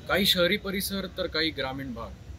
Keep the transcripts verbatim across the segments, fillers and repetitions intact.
काही शहरी परिसर तर काही ग्रामीण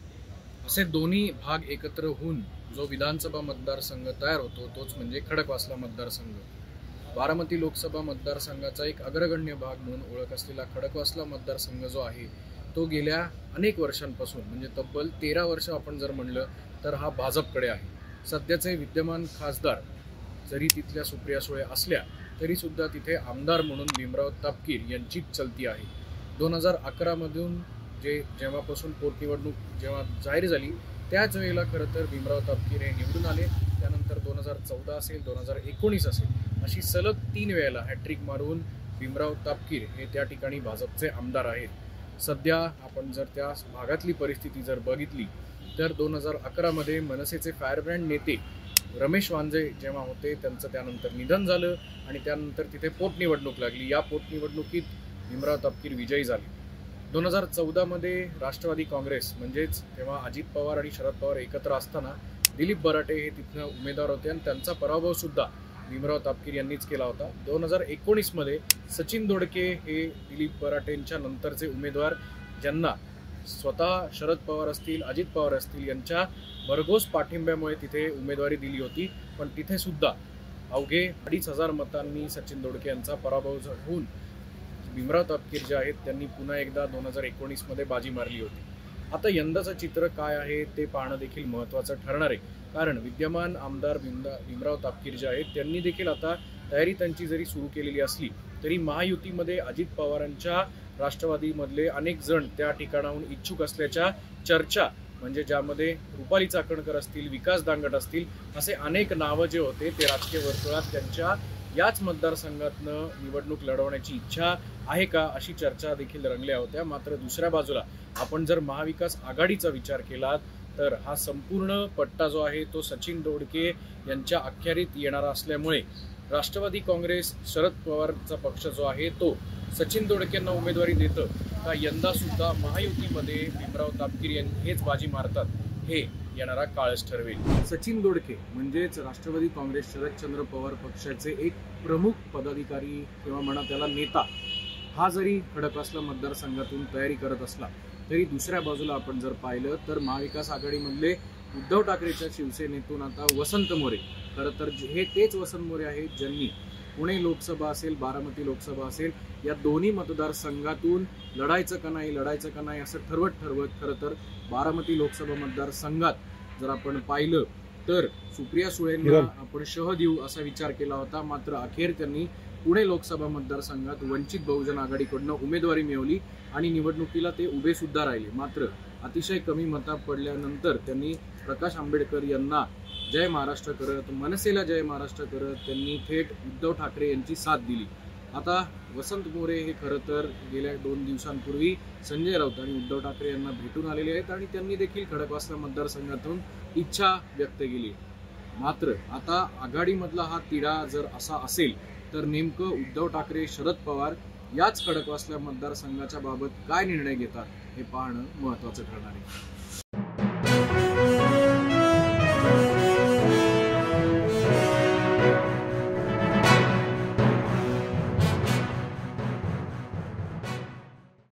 भाग असे दोन्ही भाग एकत्र होऊन जो विधानसभा मतदारसंघ तयार होतो तोच म्हणजे खडकवासला मतदारसंघ। बारामती लोकसभा मतदारसंघाचा एक अग्रगण्य भाग म्हणून ओळख असलेला खडकवासला मतदारसंघ जो आहे तो गेल्या अनेक वर्षांपासून म्हणजे तब्बल तेरा वर्ष आपण जर म्हणलं तर हा भाजपकडे आहे। सध्याचे विद्यमान खासदार जरी तिथल्या सुप्रिया सुळे असल्या तरी सुद्धा तिथे आमदार म्हणून भीमराव तापकीर यांचीच चलती आहे। दोन हजार अकरा मधून जे जेव्हापासून पोटनिवडणूक जेव्हा जाहीर झाली त्याच वेळेला खरं तर भीमराव तापकीर हे निवडून आले। त्यानंतर दोन हजार चौदा असेल दोन हजार एकोणीस असेल अशी सलग तीन वेळेला हॅट्रिक मारून भीमराव तापकीर हे त्या ठिकाणी भाजपचे आमदार आहेत। सध्या आपण जर त्या भागातली परिस्थिती जर बघितली तर दोन हजार अकरा मध्ये मनसेचे फायरब्रँड नेते रमेश वांजे जेव्हा होते त्यांचं त्यानंतर निधन झालं आणि त्यानंतर तिथे पोटनिवडणूक लागली। या पोटनिवडणुकीत भीमराव तापकीर विजयी झाले। दोन हजार चौदा मध्ये राष्ट्रवादी काँग्रेस म्हणजेच तेव्हा अजित पवार आणि शरद पवार एकत्र असताना दिलीप बराटे हे तिथनं उमेदवार होते आणि त्यांचा पराभव सुद्धा भीमराव तापकीर यांनीच केला होता। दोन हजार एकोणीस मध्ये सचिन दोडके हे दिलीप बराटेंच्या नंतरचे उमेदवार ज्यांना स्वतः शरद पवार असतील अजित पवार असतील यांच्या भरघोस पाठिंब्यामुळे तिथे उमेदवारी दिली होती, पण तिथे सुद्धा अवघे अडीच हजार मतांनी सचिन दोडके यांचा पराभव होऊन भीमराव तापकीर जे आहेत त्यांनी पुन्हा एकदा दोन हजार एकोणीस मध्ये बाजी मारली होती। आता यंदाचं चित्र काय आहे ते पाहणं देखील महत्त्वाचं ठरणार आहे, कारण विद्यमान आमदार भीमराव तापकीर जे आहेत त्यांनी देखील आता तयारी त्यांची जरी सुरू केलेली असली तरी महायुतीमध्ये अजित पवारांच्या राष्ट्रवादीमधले अनेक जण त्या ठिकाणाहून इच्छुक असल्याच्या चर्चा म्हणजे ज्यामध्ये रुपाली चाकणकर असतील विकास दांगट असतील असे अनेक नावं जे होते ते राजकीय वर्तुळात त्यांच्या याच मतदारसंघातनं निवडणूक लढवण्याची इच्छा आहे का अशी चर्चा देखील रंगल्या होत्या। मात्र दुसऱ्या बाजूला आपण जर महाविकास आघाडीचा विचार केला तर हा संपूर्ण पट्टा जो आहे तो सचिन दोडके यांच्या अखत्यारीत येणारा असल्यामुळे राष्ट्रवादी काँग्रेस शरद पवारचा पक्ष जो आहे तो सचिन दोडकेंना उमेदवारी देतं का यंदा सुद्धा महायुतीमध्ये भीमराव तापकीर हेच बाजी मारतात हे येणारा काळच ठरवेल। सचिन दोडके म्हणजेच राष्ट्रवादी काँग्रेस शरदचंद्र पवार पक्षाचे एक प्रमुख पदाधिकारी किंवा म्हणा त्याला नेता हा जरी खडकवासला मतदारसंघातून तयारी करत असला तरी दुसऱ्या बाजूला आपण जर पाहिलं तर महाविकास आघाडीमधले उद्धव ठाकरेच्या शिवसेनेतून आता वसंत मोरे खरं तर हे तेच वसंत मोरे आहेत ज्यांनी पुणे लोकसभा असेल बारामती लोकसभा असेल या दोन्ही मतदारसंघातून लढायचं का नाही लढायचं का नाही असं ठरवत ठरवत खरं तर बारामती लोकसभा मतदारसंघात जर आपण पाहिलं तर सुप्रिया सुळेंना आपण शह देऊ असा विचार केला होता, मात्र अखेर त्यांनी पुणे लोकसभा मतदारसंघात वंचित बहुजन आघाडीकडून उमेदवारी मिळवली आणि निवडणुकीला ते उभे सुद्धा राहिले। मात्र अतिशय कमी मता पडल्यानंतर त्यांनी प्रकाश आंबेडकर यांना जय महाराष्ट्र करत मनसेला जय महाराष्ट्र करत त्यांनी थेट उद्धव ठाकरे यांची साथ दिली। आता वसंत मोरे हे खरं तर गेल्या दोन दिवसांपूर्वी संजय राऊत आणि उद्धव ठाकरे यांना भेटून आलेले आहेत आणि त्यांनी देखील खडकवासला मतदारसंघातून इच्छा व्यक्त केली। मात्र आता आघाडीमधला हा तिढा जर असा असेल तर नेमकं उद्धव ठाकरे शरद पवार याच खडकवासला मतदारसंघाच्या बाबत काय निर्णय घेतात हे पाहणं महत्त्वाचं ठरणार आहे।